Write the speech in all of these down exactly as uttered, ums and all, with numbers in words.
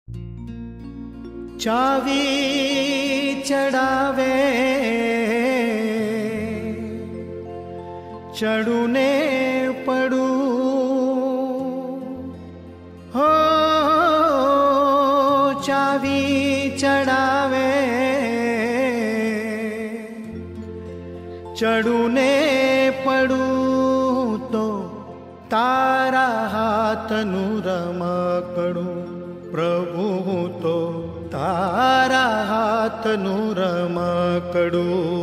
चावी चढ़ावे चढ़ूने पड़ू हो, चावी चढ़ावे चढ़ूने पड़ू तो तारा हाथ नु रमकड़ू प्रभु तो तारा हाथ नु रमकड़ू।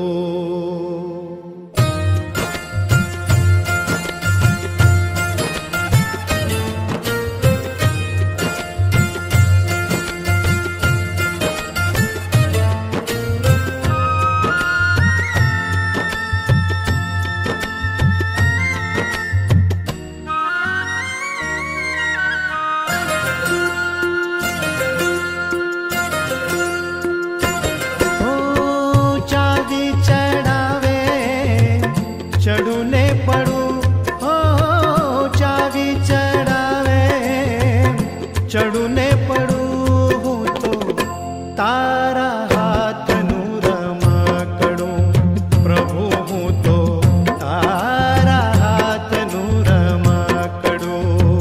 चढ़ूने पड़ू हो, चावी चढ़ावे चढ़ूने पड़ू तो तारा हाथ नु रमकड़ू प्रभु तो तारा हाथ नु रमकड़ू।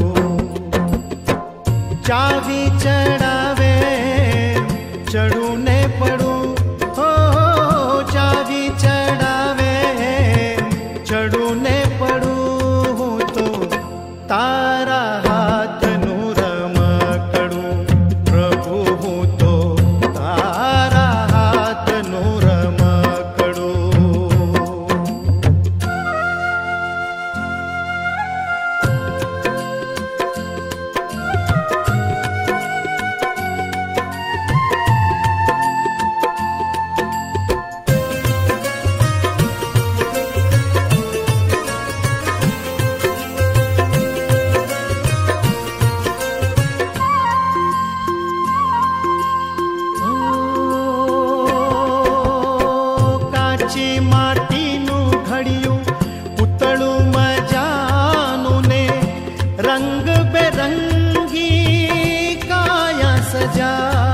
चावी चढ़ावे चढ़ूने पड़ू हो, चावी चढ़ावे चढ़ूने पड़ू तो तारा हाथ नु रमकड़ू प्रभु तो तारा हाथ नु रमकड़ू। माटीनु घड़ियों पुतळू मजानु ने रंग बेरंगी काया सजा